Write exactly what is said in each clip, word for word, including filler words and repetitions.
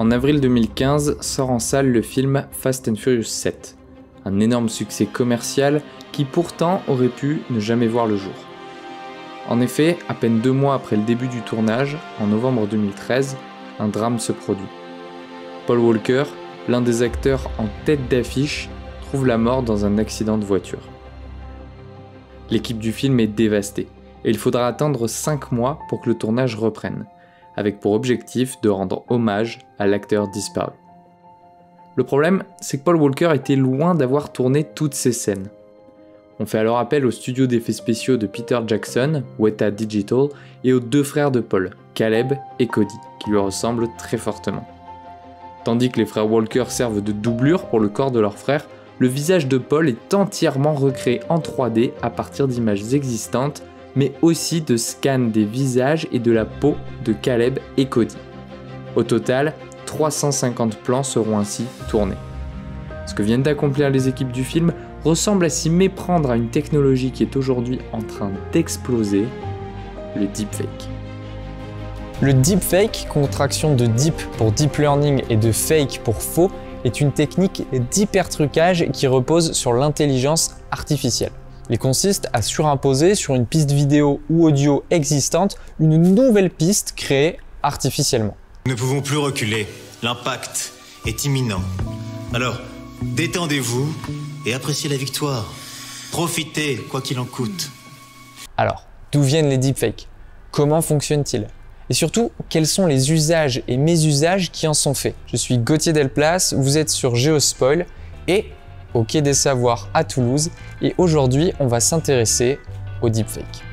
En avril deux mille quinze sort en salle le film Fast and Furious sept, un énorme succès commercial qui pourtant aurait pu ne jamais voir le jour. En effet, à peine deux mois après le début du tournage, en novembre deux mille treize, un drame se produit. Paul Walker, l'un des acteurs en tête d'affiche, trouve la mort dans un accident de voiture. L'équipe du film est dévastée, et il faudra attendre cinq mois pour que le tournage reprenne, avec pour objectif de rendre hommage à l'acteur disparu. Le problème, c'est que Paul Walker était loin d'avoir tourné toutes ces scènes. On fait alors appel au studio d'effets spéciaux de Peter Jackson, Weta Digital, et aux deux frères de Paul, Caleb et Cody, qui lui ressemblent très fortement. Tandis que les frères Walker servent de doublure pour le corps de leur frère, le visage de Paul est entièrement recréé en trois D à partir d'images existantes, mais aussi de scans des visages et de la peau de Caleb et Cody. Au total, trois cent cinquante plans seront ainsi tournés. Ce que viennent d'accomplir les équipes du film ressemble à s'y méprendre à une technologie qui est aujourd'hui en train d'exploser, le deepfake. Le deepfake, contraction de deep pour deep learning et de fake pour faux, est une technique d'hypertrucage qui repose sur l'intelligence artificielle. Il consiste à surimposer sur une piste vidéo ou audio existante une nouvelle piste créée artificiellement. Nous ne pouvons plus reculer, l'impact est imminent. Alors, détendez-vous et appréciez la victoire. Profitez, quoi qu'il en coûte. Alors, d'où viennent les deepfakes? Comment fonctionnent-ils? Et surtout, quels sont les usages et mésusages qui en sont faits? Je suis Gauthier Delplace, vous êtes sur Géospoil et au Quai des Savoirs à Toulouse, et aujourd'hui, on va s'intéresser aux deepfakes.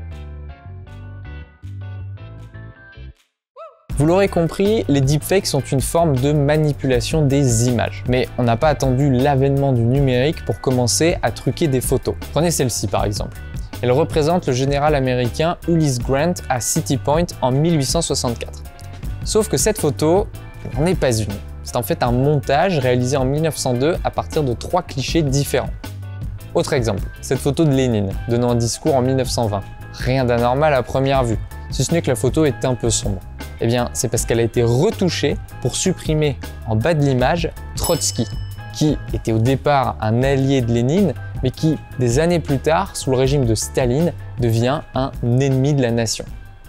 Vous l'aurez compris, les deepfakes sont une forme de manipulation des images. Mais on n'a pas attendu l'avènement du numérique pour commencer à truquer des photos. Prenez celle-ci par exemple. Elle représente le général américain Ulyss Grant à City Point en mille huit cent soixante-quatre. Sauf que cette photo n'en est pas une. C'est en fait un montage réalisé en mille neuf cent deux à partir de trois clichés différents. Autre exemple, cette photo de Lénine, donnant un discours en mille neuf cent vingt. Rien d'anormal à première vue, si ce n'est que la photo est un peu sombre. Eh bien, c'est parce qu'elle a été retouchée pour supprimer en bas de l'image Trotsky, qui était au départ un allié de Lénine, mais qui, des années plus tard, sous le régime de Staline, devient un ennemi de la nation.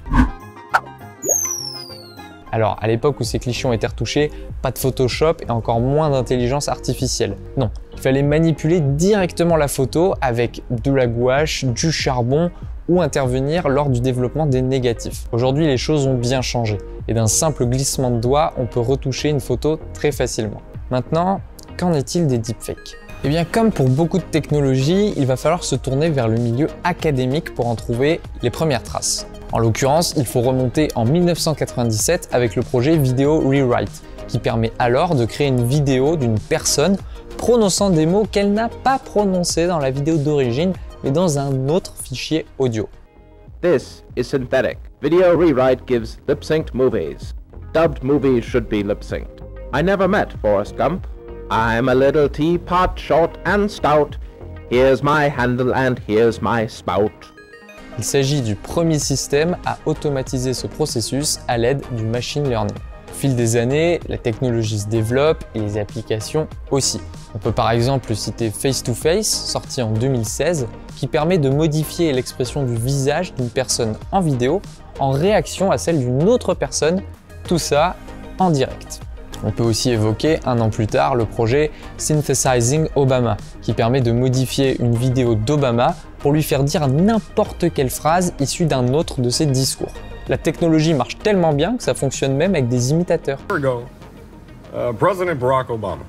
Alors, à l'époque où ces clichés ont été retouchés, pas de Photoshop et encore moins d'intelligence artificielle. Non, il fallait manipuler directement la photo avec de la gouache, du charbon ou intervenir lors du développement des négatifs. Aujourd'hui, les choses ont bien changé et d'un simple glissement de doigt, on peut retoucher une photo très facilement. Maintenant, qu'en est-il des deepfakes? Eh bien, comme pour beaucoup de technologies, il va falloir se tourner vers le milieu académique pour en trouver les premières traces. En l'occurrence, il faut remonter en mille neuf cent quatre-vingt-dix-sept avec le projet Video Rewrite, qui permet alors de créer une vidéo d'une personne prononçant des mots qu'elle n'a pas prononcés dans la vidéo d'origine, mais dans un autre fichier audio. This is synthetic. Video Rewrite gives lip-synced movies. Dubbed movies should be lip-synced. I never met Forrest Gump. I'm a little teapot, short and stout. Here's my handle and here's my spout. Il s'agit du premier système à automatiser ce processus à l'aide du machine learning. Au fil des années, la technologie se développe et les applications aussi. On peut par exemple citer Face to Face, sorti en deux mille seize, qui permet de modifier l'expression du visage d'une personne en vidéo en réaction à celle d'une autre personne, tout ça en direct. On peut aussi évoquer un an plus tard le projet Synthesizing Obama, qui permet de modifier une vidéo d'Obama pour lui faire dire n'importe quelle phrase issue d'un autre de ses discours. La technologie marche tellement bien que ça fonctionne même avec des imitateurs. Here we go. Uh, President Barack Obama.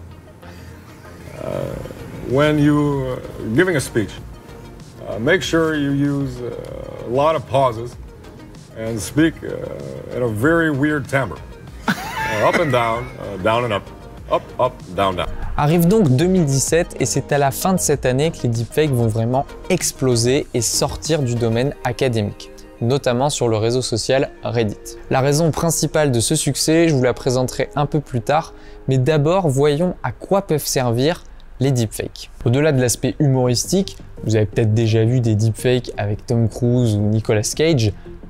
Uh, when you uh, giving a speech, uh, make sure you use uh, a lot of pauses and speak uh, in a very weird timbre. Uh, up and down, uh, down and up, up, up, down, down. Arrive donc deux mille dix-sept et c'est à la fin de cette année que les deepfakes vont vraiment exploser et sortir du domaine académique, notamment sur le réseau social Reddit. La raison principale de ce succès, je vous la présenterai un peu plus tard, mais d'abord voyons à quoi peuvent servir les deepfakes. Au-delà de l'aspect humoristique, vous avez peut-être déjà vu des deepfakes avec Tom Cruise ou Nicolas Cage.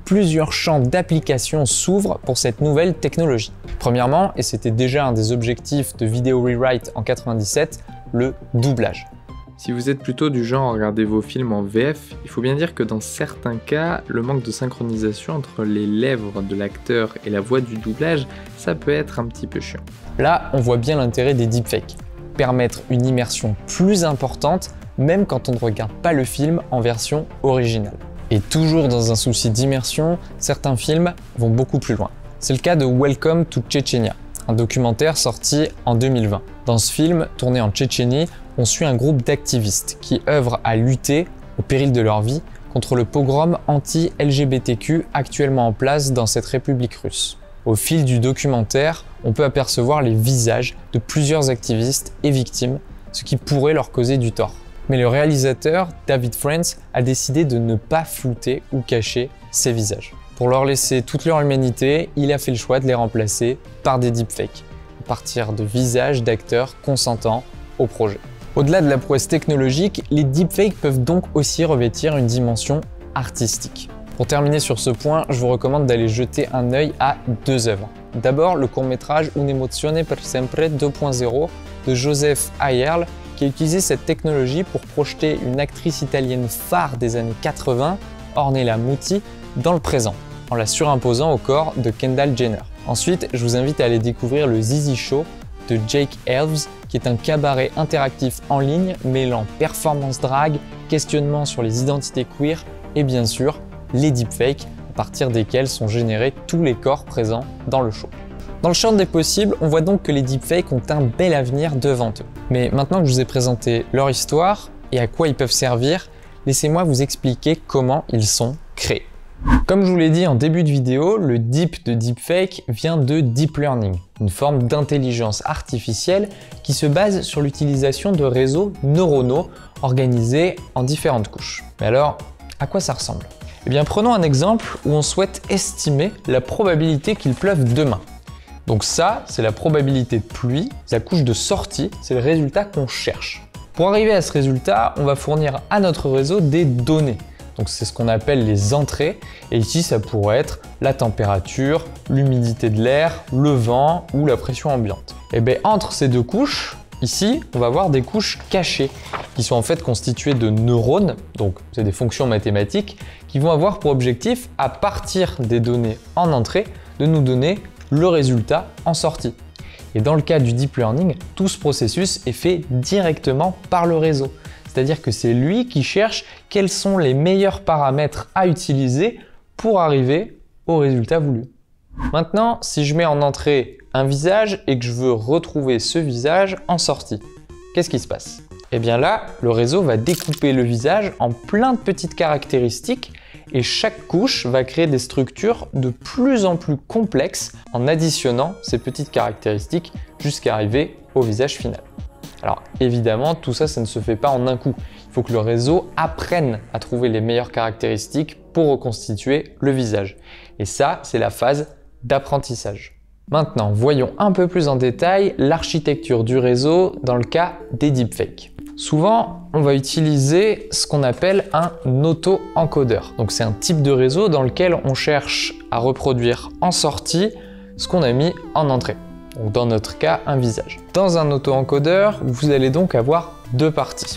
plusieurs champs d'application s'ouvrent pour cette nouvelle technologie. Premièrement, et c'était déjà un des objectifs de Video Rewrite en quatre-vingt-dix-sept, le doublage. Si vous êtes plutôt du genre à regarder vos films en V F, il faut bien dire que dans certains cas, le manque de synchronisation entre les lèvres de l'acteur et la voix du doublage, ça peut être un petit peu chiant. Là, on voit bien l'intérêt des deepfakes. Permettre une immersion plus importante, même quand on ne regarde pas le film en version originale. Et toujours dans un souci d'immersion, certains films vont beaucoup plus loin. C'est le cas de Welcome to Tchétchénia, un documentaire sorti en deux mille vingt. Dans ce film, tourné en Tchétchénie, on suit un groupe d'activistes qui œuvrent à lutter, au péril de leur vie, contre le pogrom anti-L G B T Q actuellement en place dans cette république russe. Au fil du documentaire, on peut apercevoir les visages de plusieurs activistes et victimes, ce qui pourrait leur causer du tort. Mais le réalisateur, David Friends, a décidé de ne pas flouter ou cacher ces visages. Pour leur laisser toute leur humanité, il a fait le choix de les remplacer par des deepfakes, à partir de visages d'acteurs consentants au projet. Au-delà de la prouesse technologique, les deepfakes peuvent donc aussi revêtir une dimension artistique. Pour terminer sur ce point, je vous recommande d'aller jeter un œil à deux œuvres. D'abord, le court-métrage Un'emozione per sempre deux point zéro de Joseph Ayerl, qui a utilisé cette technologie pour projeter une actrice italienne phare des années quatre-vingts, Ornella Muti, dans le présent, en la surimposant au corps de Kendall Jenner. Ensuite, je vous invite à aller découvrir le Zizi Show de Jake Elves, qui est un cabaret interactif en ligne mêlant performance drag, questionnement sur les identités queer et bien sûr les deepfakes à partir desquels sont générés tous les corps présents dans le show. Dans le champ des possibles, on voit donc que les deepfakes ont un bel avenir devant eux. Mais maintenant que je vous ai présenté leur histoire et à quoi ils peuvent servir, laissez-moi vous expliquer comment ils sont créés. Comme je vous l'ai dit en début de vidéo, le deep de deepfake vient de deep learning, une forme d'intelligence artificielle qui se base sur l'utilisation de réseaux neuronaux organisés en différentes couches. Mais alors, à quoi ça ressemble ? Eh bien, prenons un exemple où on souhaite estimer la probabilité qu'il pleuve demain. Donc ça, c'est la probabilité de pluie, la couche de sortie, c'est le résultat qu'on cherche. Pour arriver à ce résultat, on va fournir à notre réseau des données. Donc c'est ce qu'on appelle les entrées, et ici ça pourrait être la température, l'humidité de l'air, le vent ou la pression ambiante. Et bien entre ces deux couches, ici on va avoir des couches cachées, qui sont en fait constituées de neurones, donc c'est des fonctions mathématiques, qui vont avoir pour objectif, à partir des données en entrée, de nous donner le résultat en sortie. Et dans le cas du deep learning, tout ce processus est fait directement par le réseau. C'est-à-dire que c'est lui qui cherche quels sont les meilleurs paramètres à utiliser pour arriver au résultat voulu. Maintenant, si je mets en entrée un visage et que je veux retrouver ce visage en sortie, qu'est-ce qui se passe? Eh bien là, le réseau va découper le visage en plein de petites caractéristiques et chaque couche va créer des structures de plus en plus complexes en additionnant ces petites caractéristiques jusqu'à arriver au visage final. Alors évidemment, tout ça, ça ne se fait pas en un coup. Il faut que le réseau apprenne à trouver les meilleures caractéristiques pour reconstituer le visage. Et ça, c'est la phase d'apprentissage. Maintenant, voyons un peu plus en détail l'architecture du réseau dans le cas des deepfakes. Souvent, on va utiliser ce qu'on appelle un auto-encodeur. Donc c'est un type de réseau dans lequel on cherche à reproduire en sortie ce qu'on a mis en entrée. Donc dans notre cas, un visage. Dans un auto-encodeur, vous allez donc avoir deux parties.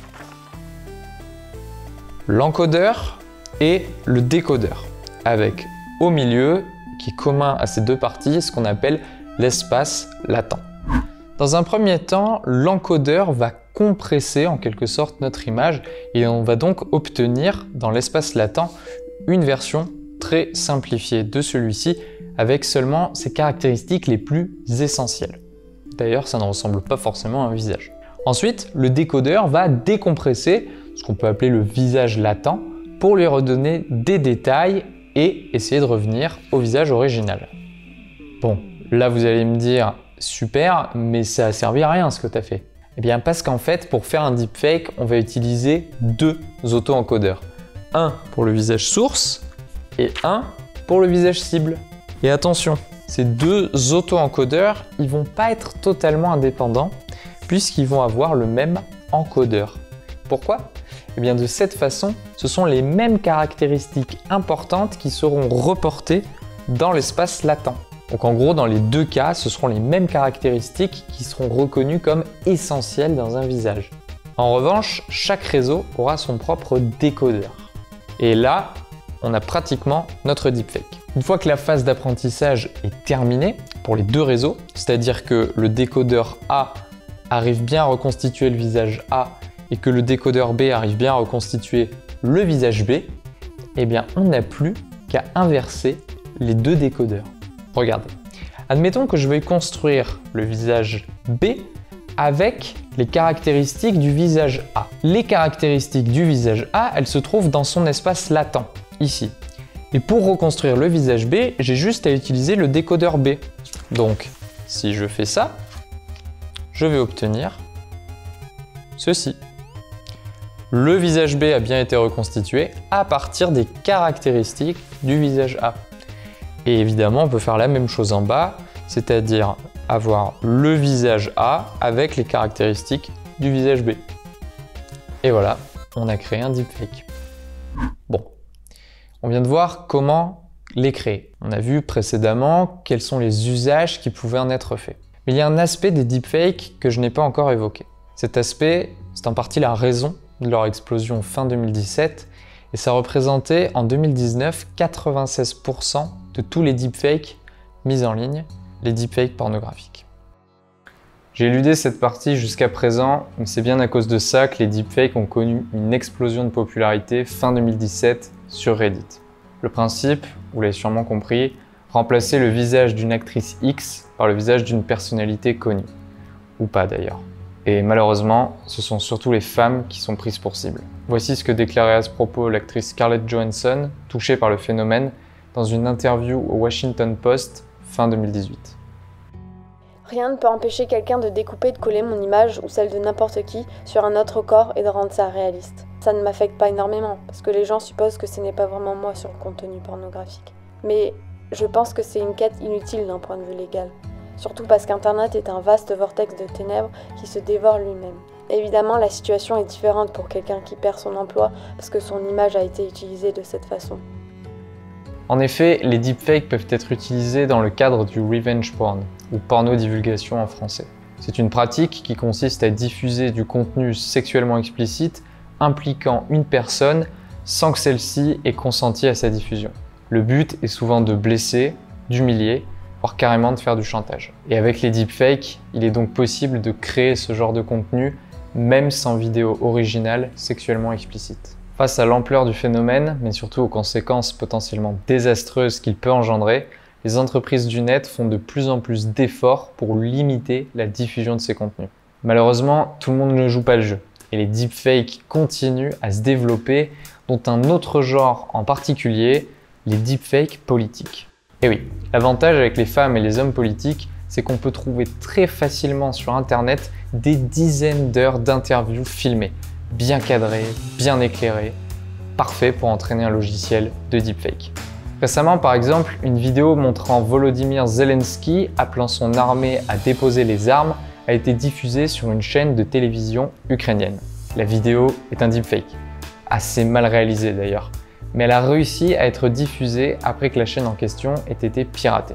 L'encodeur et le décodeur, avec au milieu, qui est commun à ces deux parties, ce qu'on appelle l'espace latent. Dans un premier temps, l'encodeur va compresser en quelque sorte notre image et on va donc obtenir dans l'espace latent une version très simplifiée de celui-ci avec seulement ses caractéristiques les plus essentielles. D'ailleurs, ça ne ressemble pas forcément à un visage. Ensuite, le décodeur va décompresser ce qu'on peut appeler le visage latent pour lui redonner des détails et essayer de revenir au visage original. Bon, là vous allez me dire super, mais ça a servi à rien ce que tu as fait. Eh bien parce qu'en fait, pour faire un deepfake, on va utiliser deux auto-encodeurs. Un pour le visage source et un pour le visage cible. Et attention, ces deux auto-encodeurs, ils vont pas être totalement indépendants puisqu'ils vont avoir le même encodeur. Pourquoi? Et bien de cette façon, ce sont les mêmes caractéristiques importantes qui seront reportées dans l'espace latent. Donc en gros, dans les deux cas, ce seront les mêmes caractéristiques qui seront reconnues comme essentielles dans un visage. En revanche, chaque réseau aura son propre décodeur. Et là, on a pratiquement notre deepfake. Une fois que la phase d'apprentissage est terminée pour les deux réseaux, c'est-à-dire que le décodeur A arrive bien à reconstituer le visage A et que le décodeur B arrive bien à reconstituer le visage B, eh bien on n'a plus qu'à inverser les deux décodeurs. Regardez, admettons que je veuille construire le visage B avec les caractéristiques du visage A. Les caractéristiques du visage A, elles se trouvent dans son espace latent, ici. Et pour reconstruire le visage B, j'ai juste à utiliser le décodeur B. Donc, si je fais ça, je vais obtenir ceci. Le visage B a bien été reconstitué à partir des caractéristiques du visage A. Et évidemment, on peut faire la même chose en bas, c'est-à-dire avoir le visage A avec les caractéristiques du visage B. Et voilà, on a créé un deepfake. Bon, on vient de voir comment les créer. On a vu précédemment quels sont les usages qui pouvaient en être faits. Mais il y a un aspect des deepfakes que je n'ai pas encore évoqué. Cet aspect, c'est en partie la raison de leur explosion fin deux mille dix-sept, et ça représentait en deux mille dix-neuf quatre-vingt-seize pour cent de tous les deepfakes mis en ligne, les deepfakes pornographiques. J'ai éludé cette partie jusqu'à présent, mais c'est bien à cause de ça que les deepfakes ont connu une explosion de popularité fin deux mille dix-sept sur Reddit. Le principe, vous l'avez sûrement compris, remplacer le visage d'une actrice X par le visage d'une personnalité connue. Ou pas d'ailleurs. Et malheureusement, ce sont surtout les femmes qui sont prises pour cible. Voici ce que déclarait à ce propos l'actrice Scarlett Johansson, touchée par le phénomène, dans une interview au Washington Post fin deux mille dix-huit. Rien ne peut empêcher quelqu'un de découper et de coller mon image ou celle de n'importe qui sur un autre corps et de rendre ça réaliste. Ça ne m'affecte pas énormément, parce que les gens supposent que ce n'est pas vraiment moi sur le contenu pornographique. Mais je pense que c'est une quête inutile d'un point de vue légal. Surtout parce qu'Internet est un vaste vortex de ténèbres qui se dévore lui-même. Évidemment, la situation est différente pour quelqu'un qui perd son emploi parce que son image a été utilisée de cette façon. En effet, les deepfakes peuvent être utilisés dans le cadre du revenge porn, ou porno-divulgation en français. C'est une pratique qui consiste à diffuser du contenu sexuellement explicite impliquant une personne sans que celle-ci ait consenti à sa diffusion. Le but est souvent de blesser, d'humilier, voire carrément de faire du chantage. Et avec les deepfakes, il est donc possible de créer ce genre de contenu même sans vidéo originale sexuellement explicite. Face à l'ampleur du phénomène, mais surtout aux conséquences potentiellement désastreuses qu'il peut engendrer, les entreprises du net font de plus en plus d'efforts pour limiter la diffusion de ces contenus. Malheureusement, tout le monde ne joue pas le jeu, et les deepfakes continuent à se développer, dont un autre genre en particulier, les deepfakes politiques. Et oui, l'avantage avec les femmes et les hommes politiques, c'est qu'on peut trouver très facilement sur Internet des dizaines d'heures d'interviews filmées, bien cadrées, bien éclairées, parfait pour entraîner un logiciel de deepfake. Récemment, par exemple, une vidéo montrant Volodymyr Zelensky appelant son armée à déposer les armes a été diffusée sur une chaîne de télévision ukrainienne. La vidéo est un deepfake, assez mal réalisé d'ailleurs, mais elle a réussi à être diffusée après que la chaîne en question ait été piratée.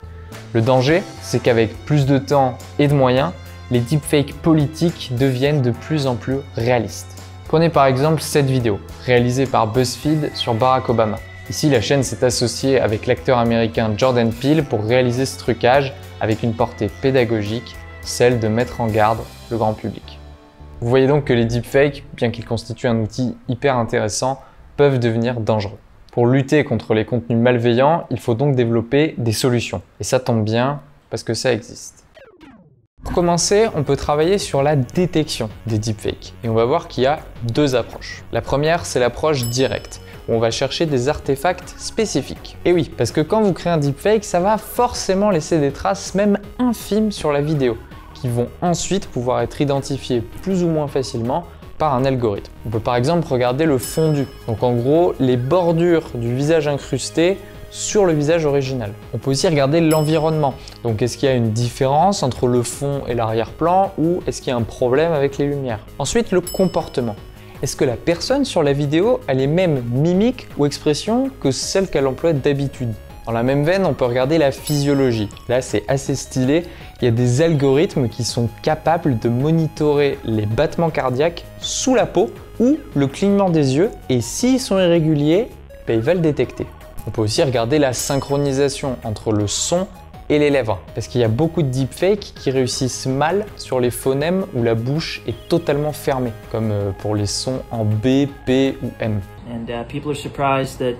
Le danger, c'est qu'avec plus de temps et de moyens, les deepfakes politiques deviennent de plus en plus réalistes. Prenez par exemple cette vidéo, réalisée par BuzzFeed sur Barack Obama. Ici, la chaîne s'est associée avec l'acteur américain Jordan Peele pour réaliser ce trucage avec une portée pédagogique, celle de mettre en garde le grand public. Vous voyez donc que les deepfakes, bien qu'ils constituent un outil hyper intéressant, peuvent devenir dangereux. Pour lutter contre les contenus malveillants, il faut donc développer des solutions. Et ça tombe bien, parce que ça existe. Pour commencer, on peut travailler sur la détection des deepfakes. Et on va voir qu'il y a deux approches. La première, c'est l'approche directe, où on va chercher des artefacts spécifiques. Et oui, parce que quand vous créez un deepfake, ça va forcément laisser des traces, même infimes, sur la vidéo, qui vont ensuite pouvoir être identifiées plus ou moins facilement par un algorithme. On peut par exemple regarder le fondu, donc en gros les bordures du visage incrusté sur le visage original. On peut aussi regarder l'environnement, donc est-ce qu'il y a une différence entre le fond et l'arrière-plan ou est-ce qu'il y a un problème avec les lumières. Ensuite le comportement, est-ce que la personne sur la vidéo a les mêmes mimiques ou expressions que celles qu'elle emploie d'habitude? Dans la même veine, on peut regarder la physiologie. Là, c'est assez stylé. Il y a des algorithmes qui sont capables de monitorer les battements cardiaques sous la peau ou le clignement des yeux. Et s'ils sont irréguliers, ben, il va le détecter. On peut aussi regarder la synchronisation entre le son et les lèvres. Parce qu'il y a beaucoup de deepfakes qui réussissent mal sur les phonèmes où la bouche est totalement fermée, comme pour les sons en B, P ou M. And uh, people are surprised that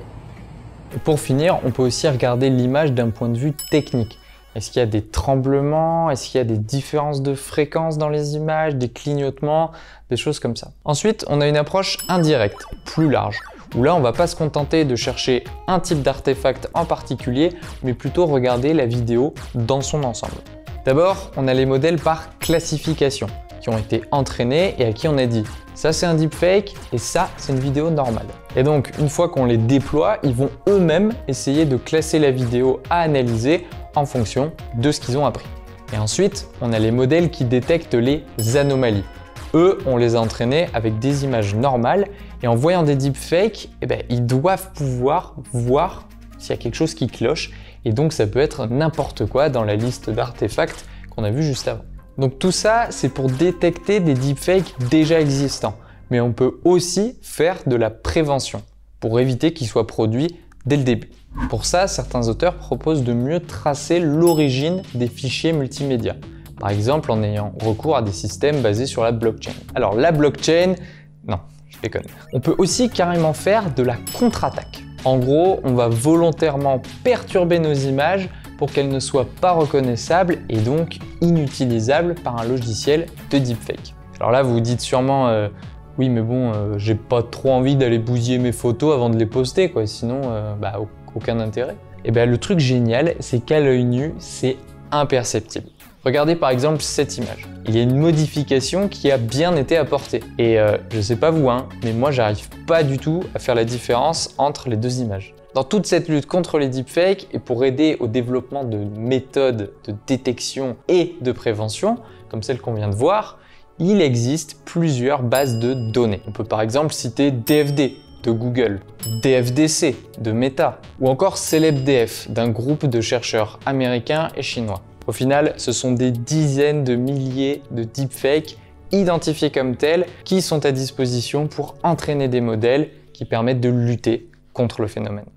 Et pour finir, on peut aussi regarder l'image d'un point de vue technique. Est-ce qu'il y a des tremblements? Est-ce qu'il y a des différences de fréquence dans les images, des clignotements, des choses comme ça? Ensuite, on a une approche indirecte, plus large, où là, on ne va pas se contenter de chercher un type d'artefact en particulier, mais plutôt regarder la vidéo dans son ensemble. D'abord, on a les modèles par classification, qui ont été entraînés et à qui on a dit ça c'est un deepfake et ça c'est une vidéo normale. Et donc une fois qu'on les déploie, ils vont eux-mêmes essayer de classer la vidéo à analyser en fonction de ce qu'ils ont appris. Et ensuite, on a les modèles qui détectent les anomalies. Eux, on les a entraînés avec des images normales et en voyant des deepfakes, eh ben, ils doivent pouvoir voir s'il y a quelque chose qui cloche et donc ça peut être n'importe quoi dans la liste d'artefacts qu'on a vu juste avant. Donc tout ça, c'est pour détecter des deepfakes déjà existants. Mais on peut aussi faire de la prévention pour éviter qu'ils soient produits dès le début. Pour ça, certains auteurs proposent de mieux tracer l'origine des fichiers multimédia. Par exemple, en ayant recours à des systèmes basés sur la blockchain. Alors la blockchain, non, je déconne. On peut aussi carrément faire de la contre-attaque. En gros, on va volontairement perturber nos images pour qu'elles ne soient pas reconnaissables et donc inutilisables par un logiciel de deepfake. Alors là, vous vous dites sûrement euh, oui, mais bon, euh, j'ai pas trop envie d'aller bousiller mes photos avant de les poster, quoi. Sinon, euh, bah, aucun intérêt. Et bien, le truc génial, c'est qu'à l'œil nu, c'est imperceptible. Regardez par exemple cette image. Il y a une modification qui a bien été apportée. Et euh, je sais pas vous, hein, mais moi, j'arrive pas du tout à faire la différence entre les deux images. Dans toute cette lutte contre les deepfakes et pour aider au développement de méthodes de détection et de prévention, comme celle qu'on vient de voir, il existe plusieurs bases de données. On peut par exemple citer D F D de Google, D F D C de Meta ou encore CelebDF d'un groupe de chercheurs américains et chinois. Au final, ce sont des dizaines de milliers de deepfakes identifiés comme tels qui sont à disposition pour entraîner des modèles qui permettent de lutter contre le phénomène.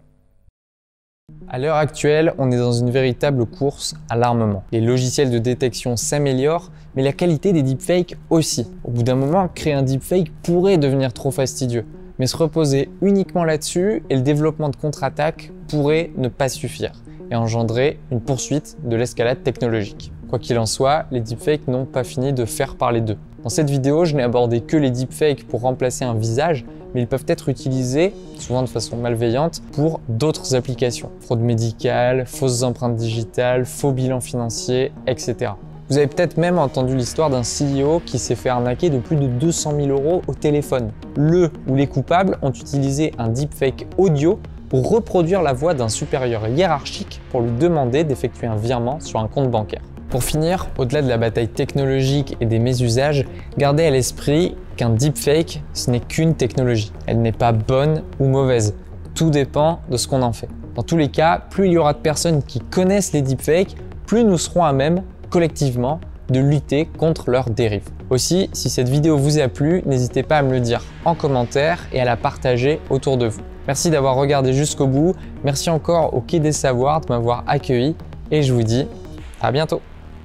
À l'heure actuelle, on est dans une véritable course à l'armement. Les logiciels de détection s'améliorent, mais la qualité des deepfakes aussi. Au bout d'un moment, créer un deepfake pourrait devenir trop fastidieux. Mais se reposer uniquement là-dessus et le développement de contre-attaques pourrait ne pas suffire et engendrer une poursuite de l'escalade technologique. Quoi qu'il en soit, les deepfakes n'ont pas fini de faire parler d'eux. Dans cette vidéo, je n'ai abordé que les deepfakes pour remplacer un visage, mais ils peuvent être utilisés, souvent de façon malveillante, pour d'autres applications. Fraude médicale, fausses empreintes digitales, faux bilans financiers, et cetera. Vous avez peut-être même entendu l'histoire d'un C E O qui s'est fait arnaquer de plus de deux cent mille euros au téléphone. Le ou les coupables ont utilisé un deepfake audio pour reproduire la voix d'un supérieur hiérarchique pour lui demander d'effectuer un virement sur un compte bancaire. Pour finir, au-delà de la bataille technologique et des mésusages, gardez à l'esprit qu'un deepfake, ce n'est qu'une technologie. Elle n'est pas bonne ou mauvaise. Tout dépend de ce qu'on en fait. Dans tous les cas, plus il y aura de personnes qui connaissent les deepfakes, plus nous serons à même, collectivement, de lutter contre leurs dérives. Aussi, si cette vidéo vous a plu, n'hésitez pas à me le dire en commentaire et à la partager autour de vous. Merci d'avoir regardé jusqu'au bout. Merci encore au Quai des Savoirs de m'avoir accueilli et je vous dis à bientôt.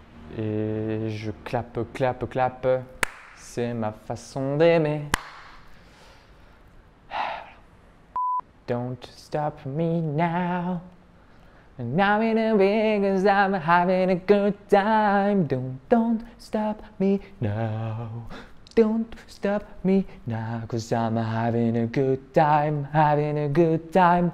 Et je clappe, clappe, clappe, c'est ma façon d'aimer. Don't stop me now. And I'm in a big cause I'm having a good time. Don't, don't stop me now. Don't stop me now cause I'm having a good time, having a good time.